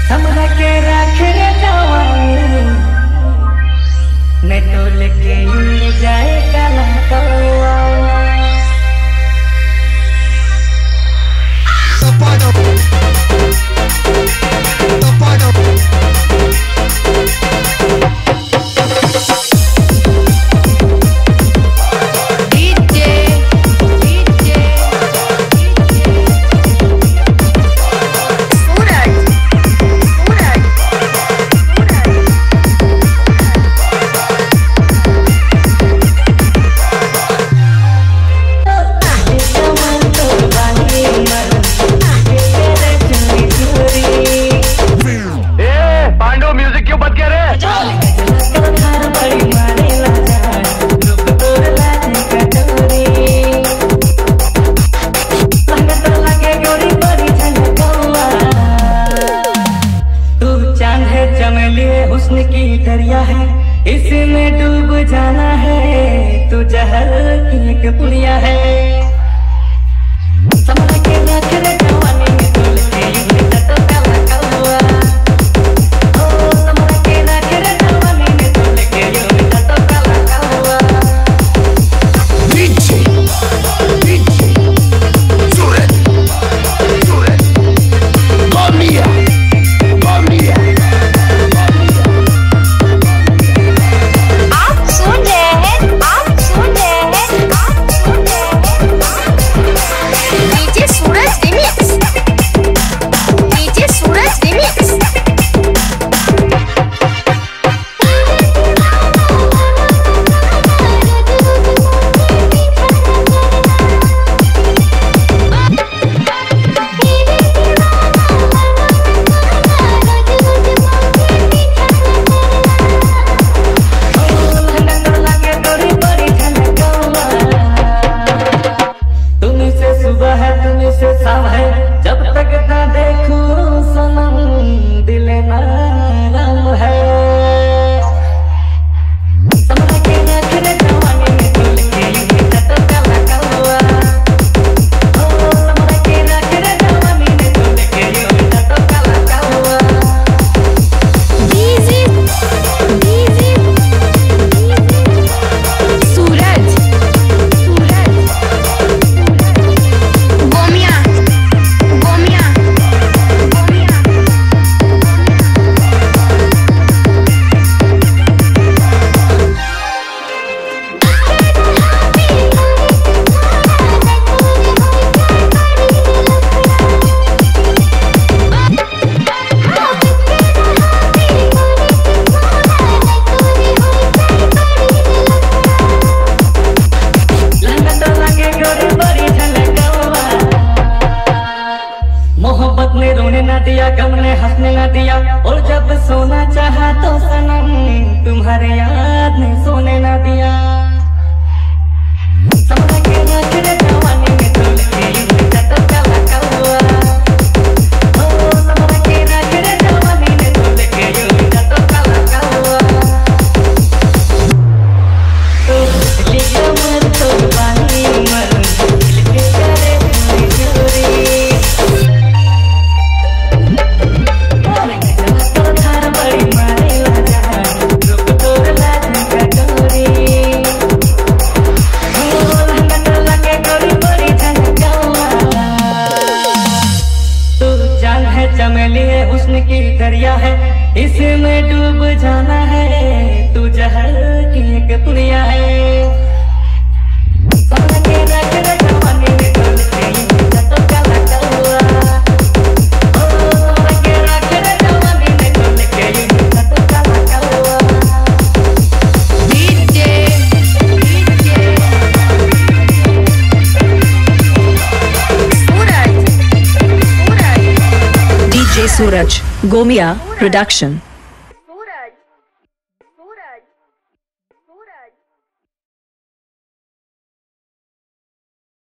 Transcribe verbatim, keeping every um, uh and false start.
हमरा के रख रे जवानी मैं तो लेके उड़ जाए काला कौआ Tapado Tapado हुस्न की दरिया है इसमें डूब जाना है तू जहर की एक पुड़िया है समझ के रख रे जवानी में तू लेके यूं तो काला कौआ ओ समझ के रख रे जवानी में तू लेके यूं तो काला कौआ पीछे पीछे सूरज सूरज गोमिया गोमिया जब तक ना देखूं सनम दिल नरम है समझ के रख रे जवानी में तू लेके यूं तो काला कौआ ओ समझ के रख रे जवानी में तू लेके यूं तो काला कौआ डीजे डीजे सूरज सूरज गोमिया मोहब्बत ने रोने ना दिया गम ने हंसने ना दिया और जब सोना चाहा तो सनम तुम्हारे याद ने सोने ना दिया समझ के रख रे जवानी में तू लेके यूं तो काला कौआ ओ समझ के रख रे जवानी में तू लेके यूं तो काला कौआ तो लिया मर तो पानी मर दिल के करे चोरी चमेली है हुस्न की दरिया है इसमें डूब जाना है तू जहर की एक पुड़िया है समझ के रख रे जवानी में तू लेके यूं तो काला कौआ ओ समझ के रख रे जवानी में तू लेके यूं तो काला कौआ DJ DJ Suraj Suraj Gomia production.